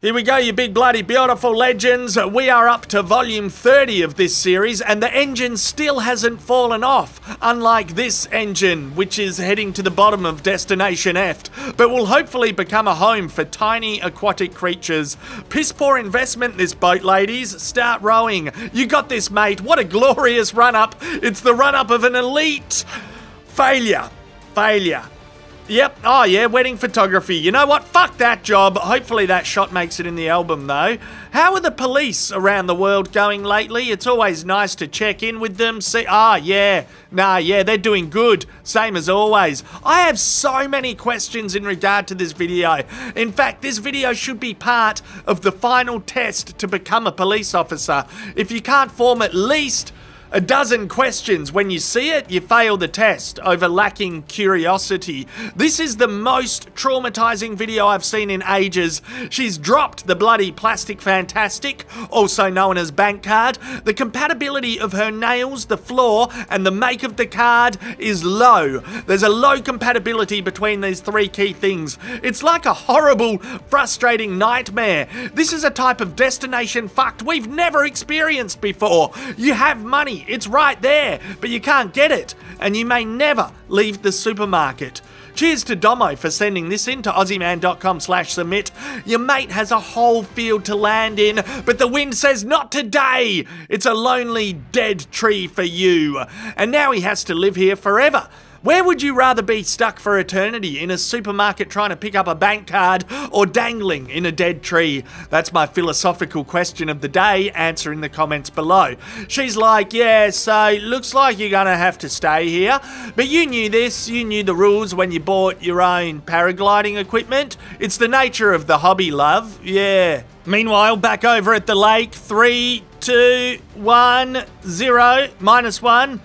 Here we go, you big bloody beautiful legends. We are up to volume 30 of this series, and the engine still hasn't fallen off, unlike this engine, which is heading to the bottom of Destination F, but will hopefully become a home for tiny aquatic creatures. Piss poor investment, this boat, ladies. Start rowing. You got this, mate. What a glorious run-up. It's the run-up of an elite failure. Yep, oh yeah, wedding photography. You know what? Fuck that job. Hopefully that shot makes it in the album, though. How are the police around the world going lately? It's always nice to check in with them. See, yeah. They're doing good. Same as always. I have so many questions in regard to this video. In fact, this video should be part of the final test to become a police officer. If you can't form at least a dozen questions when you see it, you fail the test over lacking curiosity. This is the most traumatizing video I've seen in ages. She's dropped the bloody plastic fantastic, also known as bank card. The compatibility of her nails, the floor, and the make of the card is low. There's a low compatibility between these three key things. It's like a horrible, frustrating nightmare. This is a type of destination fucked we've never experienced before. You have money. It's right there, but you can't get it, and you may never leave the supermarket. Cheers to Dommo for sending this in to Aussieman.com/submit. Your mate has a whole field to land in, but the wind says not today. It's a lonely, dead tree for you. And now he has to live here forever. Where would you rather be stuck for eternity? In a supermarket trying to pick up a bank card, or dangling in a dead tree? That's my philosophical question of the day. Answer in the comments below. She's like, yeah, so looks like you're gonna have to stay here. But you knew this, you knew the rules when you bought your own paragliding equipment. It's the nature of the hobby, love. Yeah. Meanwhile, back over at the lake, 3, 2, 1, 0, -1.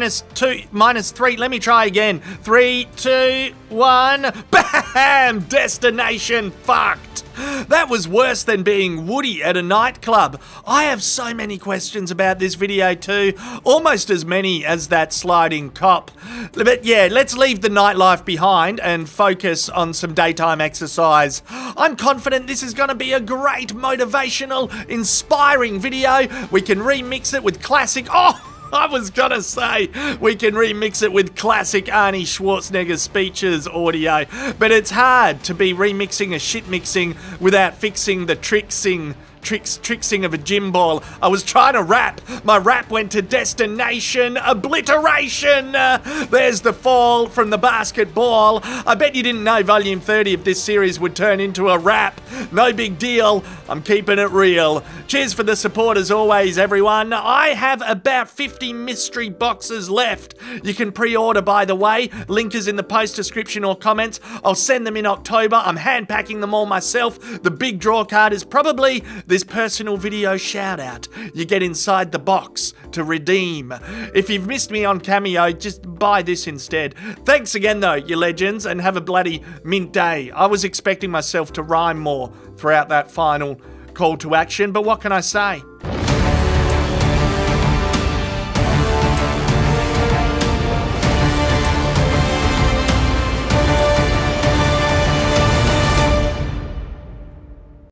-2, -3, let me try again. 3, 2, 1, BAM! Destination fucked. That was worse than being Woody at a nightclub. I have so many questions about this video too, almost as many as that sliding cop. But yeah, let's leave the nightlife behind and focus on some daytime exercise. I'm confident this is going to be a great, motivational, inspiring video. We can remix it with classic... I was gonna say, we can remix it with classic Arnie Schwarzenegger speeches audio, but it's hard to be remixing a shit mixing without fixing the trixing of a gym ball. I was trying to rap. My rap went to Destination Obliteration. There's the fall from the basketball. I bet you didn't know volume 30 of this series would turn into a rap. No big deal. I'm keeping it real. Cheers for the support as always, everyone. I have about 50 mystery boxes left. You can pre-order, by the way. Link is in the post description or comments. I'll send them in October. I'm hand packing them all myself. The big draw card is probably this personal video shout out. You get inside the box to redeem. If you've missed me on Cameo, just buy this instead. Thanks again though, you legends, and have a bloody mint day. I was expecting myself to rhyme more throughout that final call to action, but what can I say?